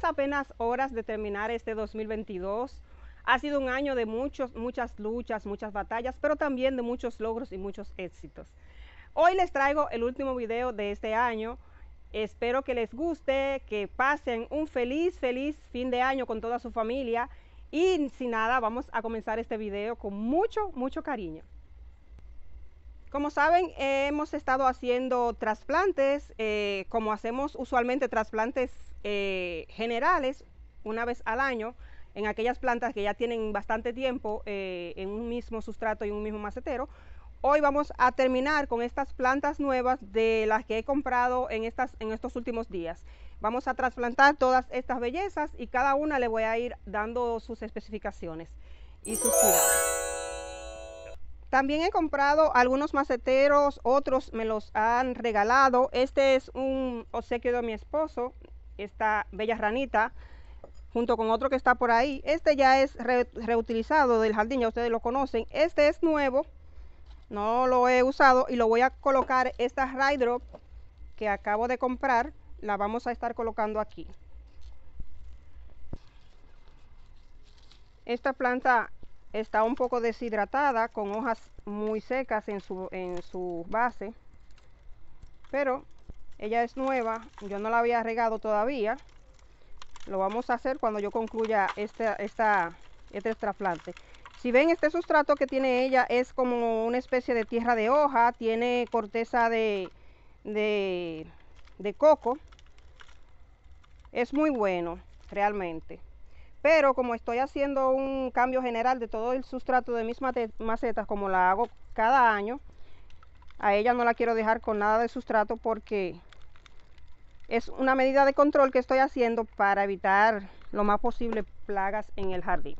estamos apenas horas de terminar este 2022. Ha sido un año de muchas luchas, muchas batallas, pero también de muchos logros y muchos éxitos. Hoy les traigo el último video de este año. Espero que les guste, que pasen un feliz fin de año con toda su familia. Y sin nada, vamos a comenzar este video con mucho cariño. Como saben, hemos estado haciendo trasplantes, como hacemos usualmente trasplantes generales, una vez al año, en aquellas plantas que ya tienen bastante tiempo en un mismo sustrato y un mismo macetero. Hoy vamos a terminar con estas plantas nuevas de las que he comprado en estos últimos días. Vamos a trasplantar todas estas bellezas y cada una le voy a ir dando sus especificaciones y sus cuidados. También he comprado algunos maceteros, otros me los han regalado. Este es un obsequio de mi esposo, esta bella ranita, junto con otro que está por ahí. Este ya es reutilizado del jardín, ya ustedes lo conocen. Este es nuevo, no lo he usado y lo voy a colocar. Esta Rain Drop que acabo de comprar, la vamos a estar colocando aquí. Esta planta está un poco deshidratada, con hojas muy secas en su base, pero ella es nueva, yo no la había regado todavía. Lo vamos a hacer cuando yo concluya este trasplante. Si ven, este sustrato que tiene ella es como una especie de tierra de hoja, tiene corteza de coco. Es muy bueno realmente. Pero como estoy haciendo un cambio general de todo el sustrato de mis macetas, como la hago cada año, a ella no la quiero dejar con nada de sustrato porque es una medida de control que estoy haciendo para evitar lo más posible plagas en el jardín.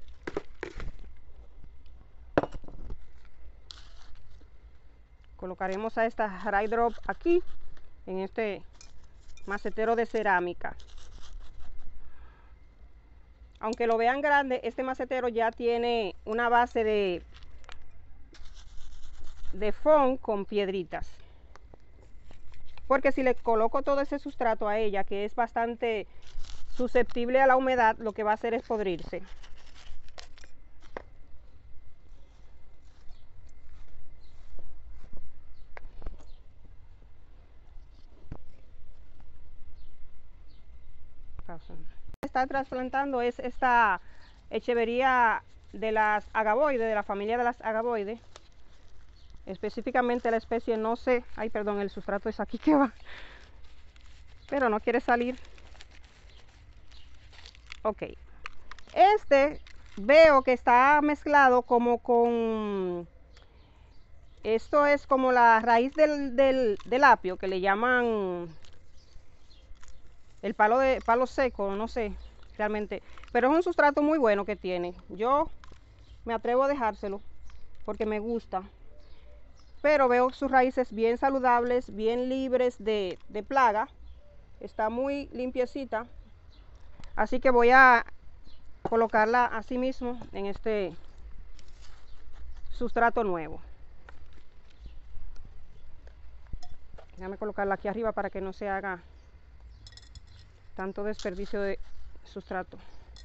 Colocaremos a esta Rain Drop aquí, en este macetero de cerámica. Aunque lo vean grande, este macetero ya tiene una base de foam con piedritas. Porque si le coloco todo ese sustrato a ella, que es bastante susceptible a la humedad, lo que va a hacer es podrirse. Está trasplantando es esta echevería de las agavoides, de la familia de las agavoides. Específicamente la especie, no sé, ay perdón, el sustrato es aquí que va, pero no quiere salir. Ok, este veo que está mezclado como con, esto es como la raíz del apio, que le llaman el palo seco, no sé realmente, pero es un sustrato muy bueno que tiene. Yo me atrevo a dejárselo porque me gusta, pero veo sus raíces bien saludables, bien libres de plaga. Está muy limpiecita, así que voy a colocarla así mismo en este sustrato nuevo. Déjame colocarla aquí arriba para que no se haga tanto desperdicio de sustrato.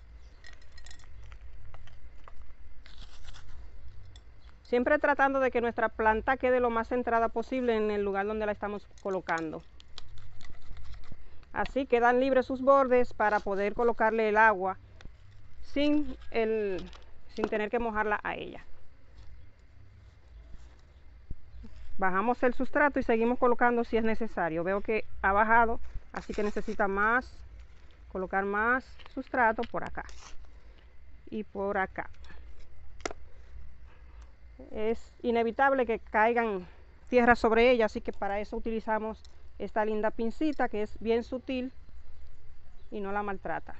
Siempre tratando de que nuestra planta quede lo más centrada posible en el lugar donde la estamos colocando. Así quedan libres sus bordes para poder colocarle el agua sin tener que mojarla a ella. Bajamos el sustrato y seguimos colocando si es necesario. Veo que ha bajado, así que necesita colocar más sustrato por acá y por acá. Es inevitable que caigan tierra sobre ella, así que para eso utilizamos esta linda pincita que es bien sutil y no la maltrata.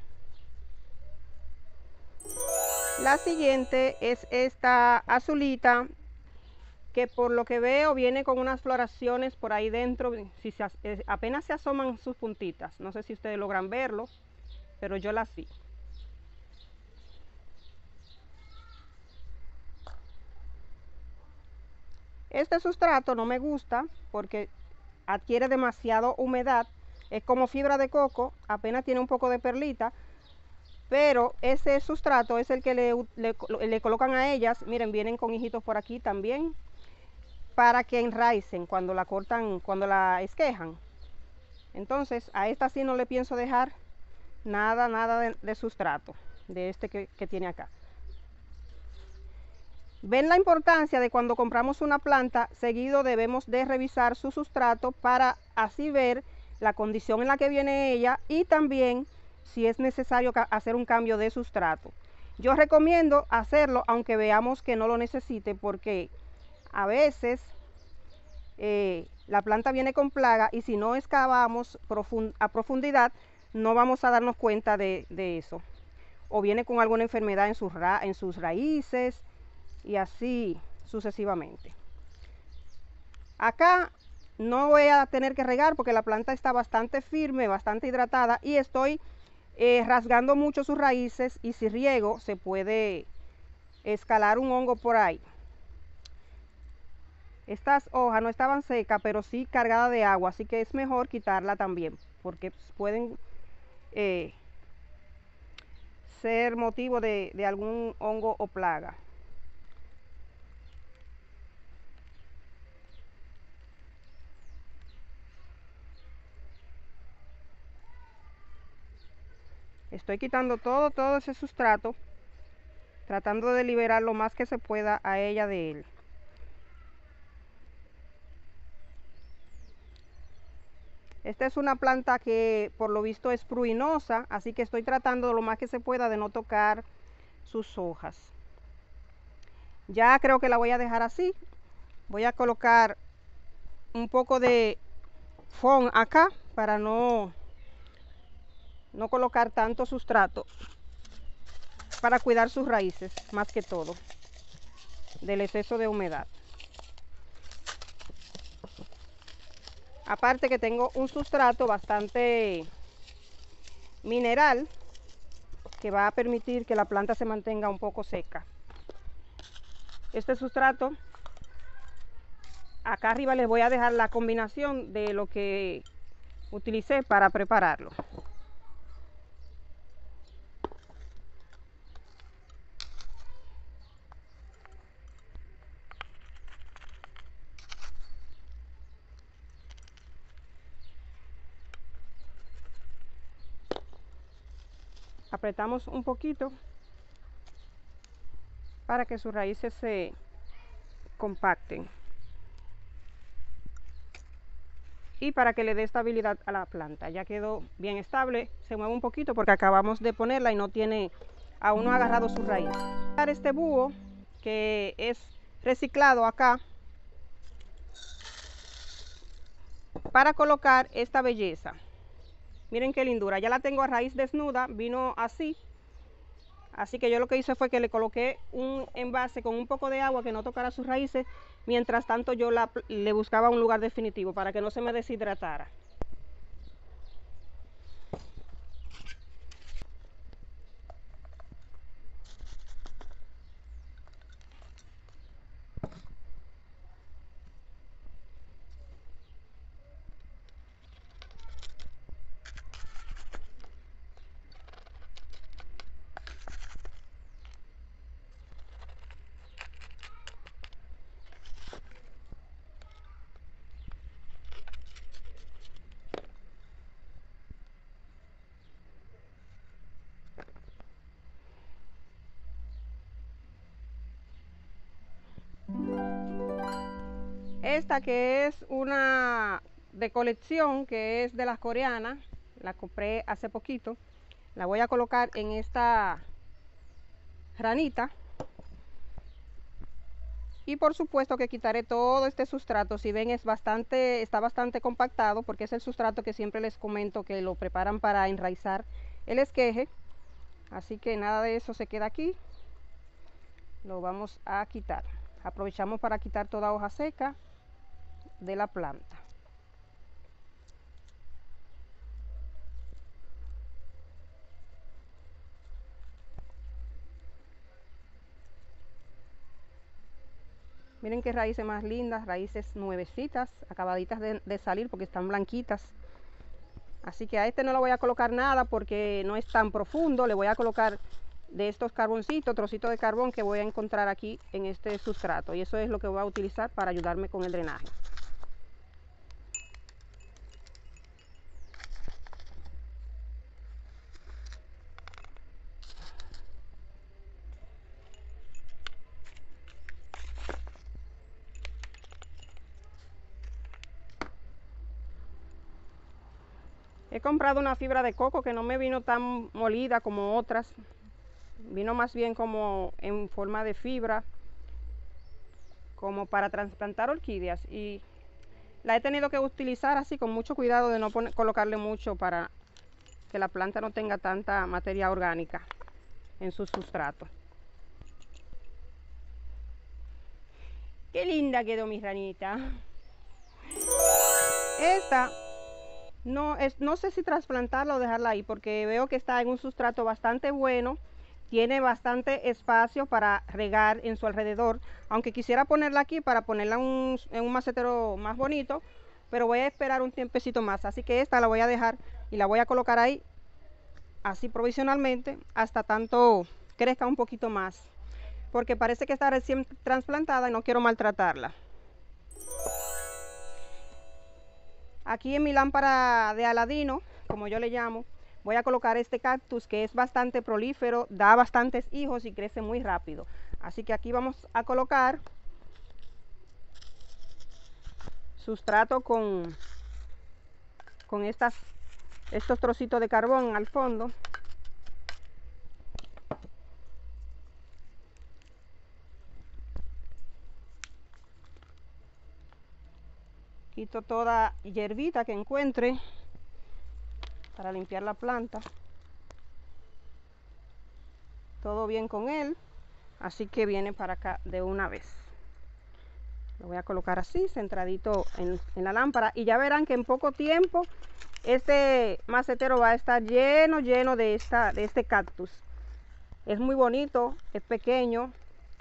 La siguiente es esta azulita, que por lo que veo viene con unas floraciones por ahí dentro. Si apenas se asoman sus puntitas, no sé si ustedes logran verlo, pero yo las vi. Este sustrato no me gusta porque adquiere demasiada humedad, Es como fibra de coco, apenas tiene un poco de perlita, pero ese sustrato es el que le colocan a ellas. Miren, vienen con hijitos por aquí también, para que enraicen cuando la cortan, cuando la esquejan. Entonces a esta sí no le pienso dejar nada de sustrato, de este que tiene acá. Ven la importancia de cuando compramos una planta, seguido debemos de revisar su sustrato para así ver la condición en la que viene ella y también si es necesario hacer un cambio de sustrato. Yo recomiendo hacerlo aunque veamos que no lo necesite, porque a veces la planta viene con plaga y si no excavamos a profundidad no vamos a darnos cuenta de eso. O viene con alguna enfermedad en sus raíces y así sucesivamente. Acá no voy a tener que regar porque la planta está bastante firme, bastante hidratada, y estoy rasgando mucho sus raíces, y si riego se puede escalar un hongo por ahí. Estas hojas no estaban secas, pero sí cargadas de agua, así que es mejor quitarla también, porque pueden ser motivo de algún hongo o plaga. Estoy quitando todo ese sustrato, tratando de liberar lo más que se pueda a ella de él. Esta es una planta que por lo visto es pruinosa, así que estoy tratando lo más que se pueda de no tocar sus hojas. Ya creo que la voy a dejar así. Voy a colocar un poco de foam acá para no colocar tanto sustrato, para cuidar sus raíces más que todo del exceso de humedad. Aparte que tengo un sustrato bastante mineral que va a permitir que la planta se mantenga un poco seca. Este sustrato, acá arriba les voy a dejar la combinación de lo que utilicé para prepararlo. Apretamos un poquito para que sus raíces se compacten y para que le dé estabilidad a la planta. Ya quedó bien estable, se mueve un poquito porque acabamos de ponerla y no tiene, aún no ha agarrado su raíz. Este búho que es reciclado acá para colocar esta belleza. Miren qué lindura, ya la tengo a raíz desnuda, vino así. Así que yo lo que hice fue que le coloqué un envase con un poco de agua que no tocara sus raíces. Mientras tanto yo le buscaba un lugar definitivo para que no se me deshidratara. Esta que es una de colección, que es de las coreanas, la compré hace poquito. La voy a colocar en esta ranita. Y por supuesto que quitaré todo este sustrato. Si ven, está bastante compactado, porque es el sustrato que siempre les comento que lo preparan para enraizar el esqueje. Así que nada de eso se queda aquí. Lo vamos a quitar. Aprovechamos para quitar toda hoja seca de la planta. Miren qué raíces más lindas, raíces nuevecitas, acabaditas de salir porque están blanquitas. Así que a este no le voy a colocar nada porque no es tan profundo. Le voy a colocar de estos carboncitos, trocitos de carbón que voy a encontrar aquí en este sustrato. Y eso es lo que voy a utilizar para ayudarme con el drenaje. He comprado una fibra de coco que no me vino tan molida como otras. Vino más bien como en forma de fibra, como para trasplantar orquídeas. Y la he tenido que utilizar así con mucho cuidado de no colocarle mucho para que la planta no tenga tanta materia orgánica en su sustrato. Qué linda quedó mi ranita. Esta no sé si trasplantarla o dejarla ahí porque veo que está en un sustrato bastante bueno, tiene bastante espacio para regar en su alrededor, aunque quisiera ponerla aquí para ponerla en un macetero más bonito, pero voy a esperar un tiempecito más, así que esta la voy a dejar y la voy a colocar ahí así provisionalmente hasta tanto crezca un poquito más, porque parece que está recién trasplantada y no quiero maltratarla. Aquí en mi lámpara de Aladino, como yo le llamo, voy a colocar este cactus que es bastante prolífero, da bastantes hijos y crece muy rápido. Así que aquí vamos a colocar sustrato con estos trocitos de carbón al fondo. Quito toda hierbita que encuentre para limpiar la planta. Todo bien con él, así que viene para acá de una vez. Lo voy a colocar así, centradito en la lámpara, y ya verán que en poco tiempo este macetero va a estar lleno de este cactus. Es muy bonito, es pequeño,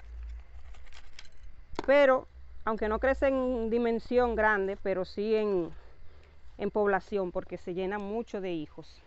pero aunque no crece en dimensión grande, pero sí en población, porque se llena mucho de hijos.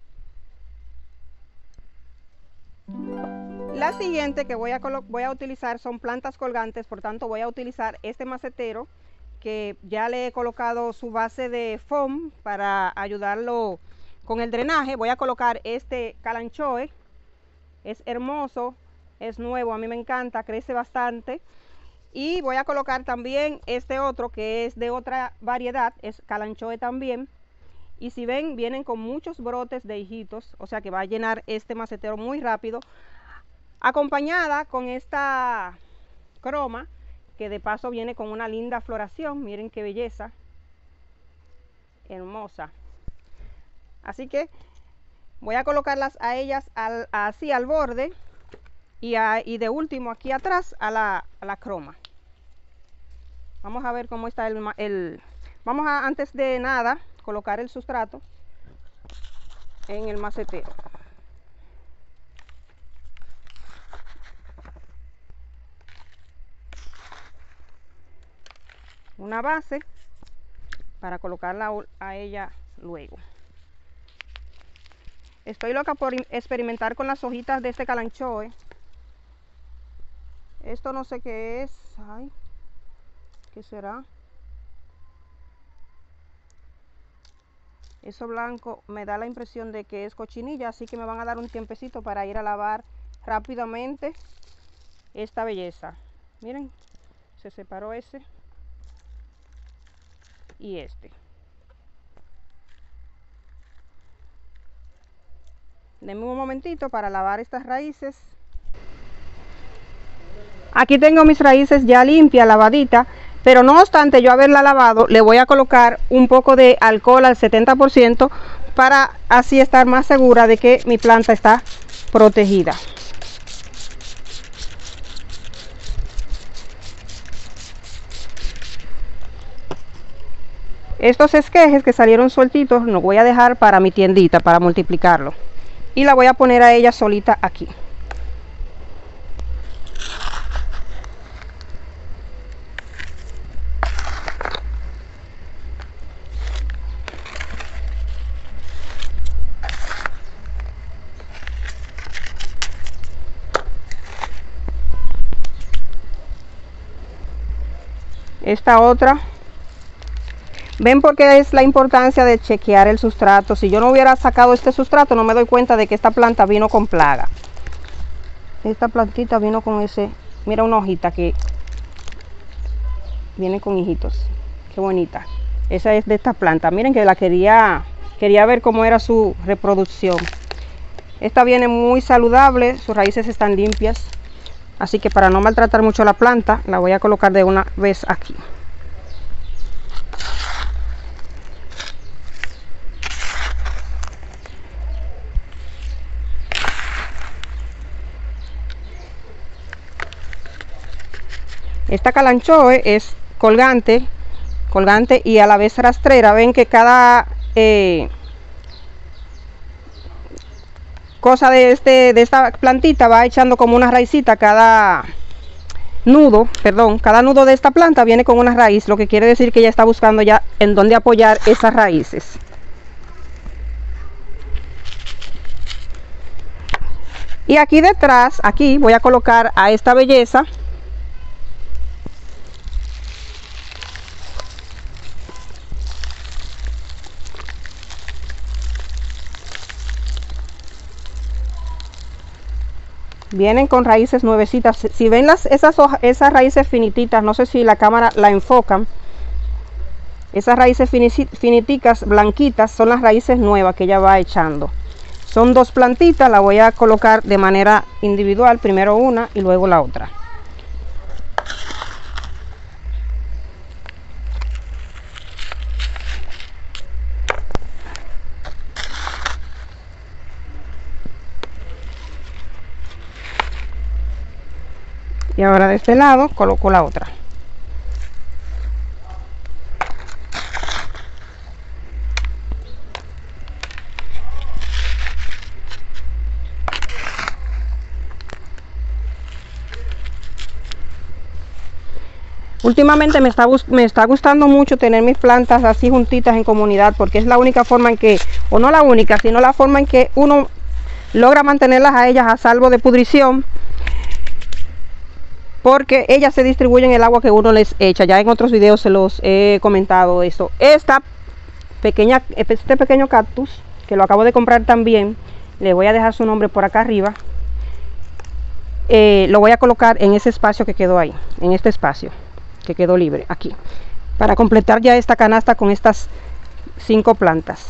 La siguiente que voy a utilizar son plantas colgantes, por tanto voy a utilizar este macetero que ya le he colocado su base de foam para ayudarlo con el drenaje. Voy a colocar este calanchoe, es hermoso, es nuevo, a mí me encanta, crece bastante. Y voy a colocar también este otro que es de otra variedad, es calanchoe también. Y si ven, vienen con muchos brotes de hijitos, o sea que va a llenar este macetero muy rápido. Acompañada con esta croma, que de paso viene con una linda floración. Miren qué belleza, hermosa. Así que voy a colocarlas a ellas así al borde y de último aquí atrás a la croma. Vamos a ver cómo está vamos a, antes de nada, colocar el sustrato en el macetero. Una base para colocarla a ella luego. Estoy loca por experimentar con las hojitas de este calanchoe. Esto no sé qué es. Ay, ¿qué será? Eso blanco me da la impresión de que es cochinilla, así que me van a dar un tiempecito para ir a lavar rápidamente esta belleza. Miren, se separó ese y este. Denme un momentito para lavar estas raíces. Aquí tengo mis raíces ya limpias, lavaditas, pero no obstante yo haberla lavado, le voy a colocar un poco de alcohol al 70% para así estar más segura de que mi planta está protegida. Estos esquejes que salieron sueltitos los voy a dejar para mi tiendita, para multiplicarlo. Y la voy a poner a ella solita aquí. esta otra. Ven porque es la importancia de chequear el sustrato. Si yo no hubiera sacado este sustrato, no me doy cuenta de que esta planta vino con plaga. Esta plantita vino con ese, mira una hojita que viene con hijitos. Qué bonita. Esa es de esta planta. Miren que la quería ver cómo era su reproducción. Esta viene muy saludable, sus raíces están limpias. Así que para no maltratar mucho la planta, la voy a colocar de una vez aquí. Esta calanchoe es colgante y a la vez rastrera. Ven que cada cosa de esta plantita va echando como una raicita. Cada nudo de esta planta viene con una raíz, lo que quiere decir que ella está buscando ya en dónde apoyar esas raíces. Y aquí detrás, aquí voy a colocar a esta belleza. Vienen con raíces nuevecitas. Si ven esas raíces finititas, no sé si la cámara la enfocan. Esas raíces finiticas, blanquitas, son las raíces nuevas que ella va echando. Son dos plantitas, la voy a colocar de manera individual, primero una y luego la otra. Y ahora de este lado coloco la otra. Últimamente me está gustando mucho tener mis plantas así juntitas en comunidad, porque es la única forma en que, o no la única, sino la forma en que uno logra mantenerlas a ellas a salvo de pudrición, porque ellas se distribuyen el agua que uno les echa. Ya en otros videos se los he comentado eso. Este pequeño cactus, que lo acabo de comprar también, le voy a dejar su nombre por acá arriba. Lo voy a colocar en ese espacio que quedó ahí, en este espacio que quedó libre aquí, para completar ya esta canasta con estas 5 plantas.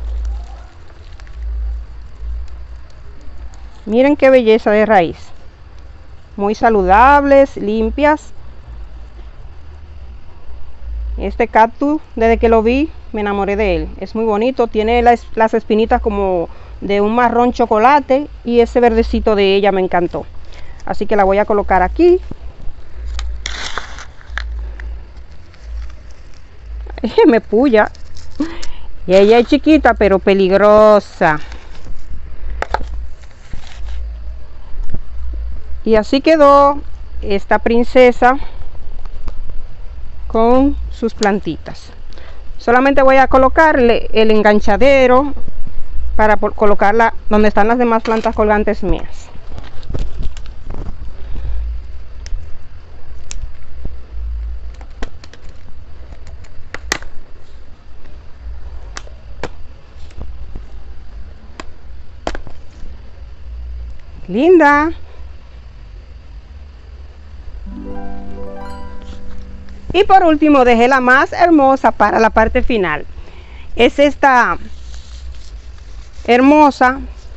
Miren qué belleza de raíz, muy saludables, limpias. Este cactus, desde que lo vi me enamoré de él. Es muy bonito, tiene las espinitas como de un marrón chocolate, y ese verdecito de ella me encantó. Así que la voy a colocar aquí. Me puya. Y ella es chiquita pero peligrosa. Y así quedó esta princesa con sus plantitas. Solamente voy a colocarle el enganchadero para colocarla donde están las demás plantas colgantes mías. Linda. Y por último dejé la más hermosa para la parte final. Es esta hermosa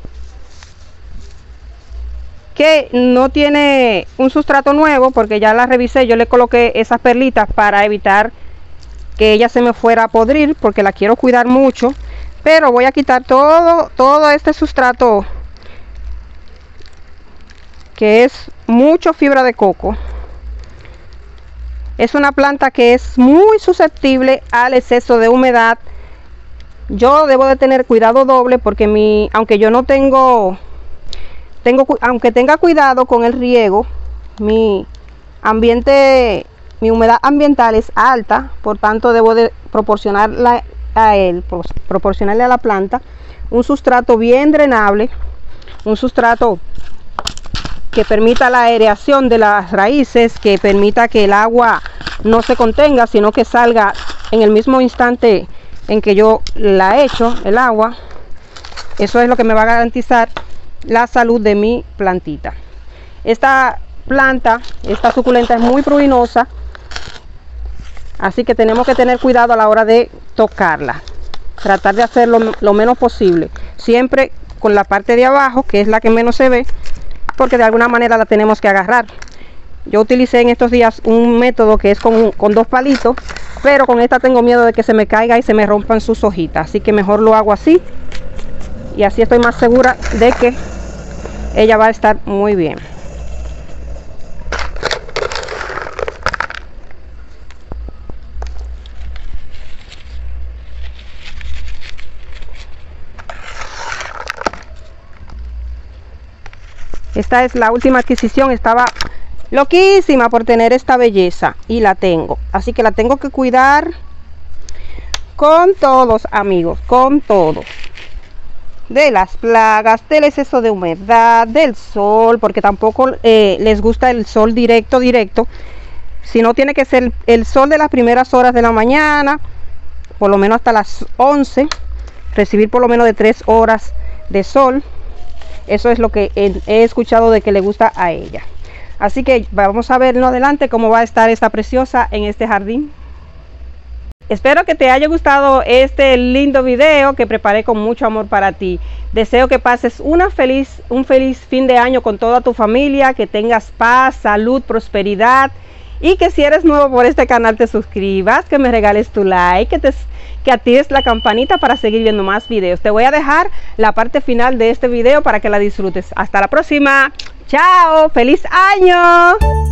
que no tiene un sustrato nuevo, porque ya la revisé. Yo le coloqué esas perlitas para evitar que ella se me fuera a podrir, porque la quiero cuidar mucho. Pero voy a quitar todo este sustrato, que es mucho fibra de coco. Es una planta que es muy susceptible al exceso de humedad. Yo debo de tener cuidado doble, porque aunque yo no aunque tenga cuidado con el riego, mi humedad ambiental es alta, por tanto debo de proporcionarle a la planta un sustrato bien drenable, un sustrato que permita la aireación de las raíces, que permita que el agua no se contenga, sino que salga en el mismo instante en que yo la echo el agua. Eso es lo que me va a garantizar la salud de mi plantita. Esta planta, esta suculenta, es muy prurinosa, así que tenemos que tener cuidado a la hora de tocarla. Tratar de hacerlo lo menos posible, siempre con la parte de abajo, que es la que menos se ve, porque de alguna manera la tenemos que agarrar. Yo utilicé en estos días un método que es con dos palitos, pero con esta tengo miedo de que se me caiga y se me rompan sus hojitas, así que mejor lo hago así, y así estoy más segura de que ella va a estar muy bien. Esta es la última adquisición, estaba loquísima por tener esta belleza y la tengo, así que la tengo que cuidar con todos, amigos, con todo, de las plagas, del exceso de humedad, del sol, porque tampoco les gusta el sol directo, sino tiene que ser el sol de las primeras horas de la mañana, por lo menos hasta las 11, recibir por lo menos de 3 horas de sol. Eso es lo que he escuchado de que le gusta a ella. Así que vamos a ver en adelante cómo va a estar esta preciosa en este jardín. Espero que te haya gustado este lindo video que preparé con mucho amor para ti. Deseo que pases un feliz fin de año con toda tu familia, que tengas paz, salud, prosperidad, y que si eres nuevo por este canal te suscribas, que me regales tu like, que actives la campanita para seguir viendo más videos. Te voy a dejar la parte final de este video para que la disfrutes. Hasta la próxima. Chao, feliz año.